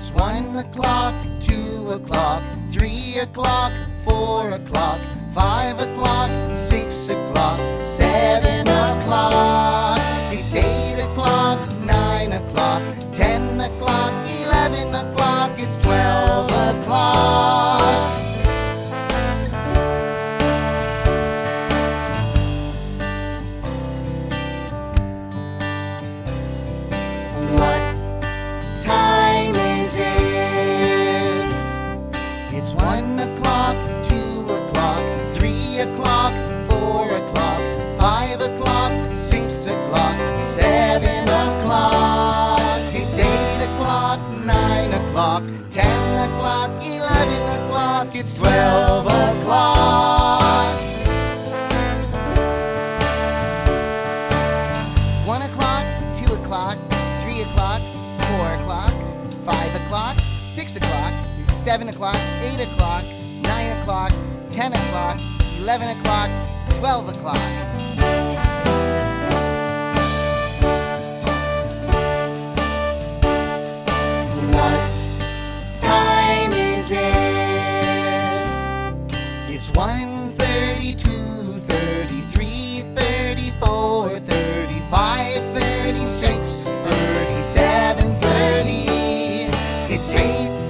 It's 1 o'clock, 2 o'clock, 3 o'clock, 4 o'clock, 5 o'clock, 6 o'clock, 7 o'clock. It's 8 o'clock, 9 o'clock, 10 o'clock, 11 o'clock. It's 12 o'clock. What time is it? It's 1 o'clock, 2 o'clock, 3 o'clock, 4 o'clock, 5 o'clock, 6 o'clock, 7 o'clock. It's 8 o'clock, 9 o'clock, 10 o'clock, 11 o'clock. It's 12 o'clock. 1 o'clock, 2 o'clock, 3 o'clock, 4 o'clock, 5 o'clock, 6 o'clock, 7 o'clock, 8 o'clock, 9 o'clock, 10 o'clock, 11 o'clock, 12 o'clock. What time is it? It's 1:30, 2:33, 34, 35, 36, 37, 30. It's 8